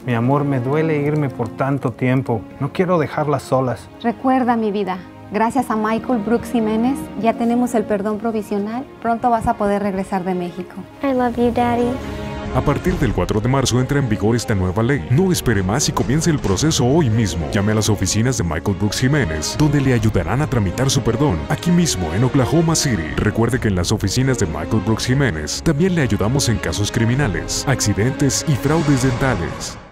Mi amor, me duele irme por tanto tiempo. No quiero dejarlas solas. Recuerda, mi vida, gracias a Michael Brooks Jiménez ya tenemos el perdón provisional. Pronto vas a poder regresar de México. I love you, Daddy. A partir del 4 de marzo entra en vigor esta nueva ley. No espere más y comience el proceso hoy mismo. Llame a las oficinas de Michael Brooks Jiménez, donde le ayudarán a tramitar su perdón, aquí mismo en Oklahoma City. Recuerde que en las oficinas de Michael Brooks Jiménez también le ayudamos en casos criminales, accidentes y fraudes dentales.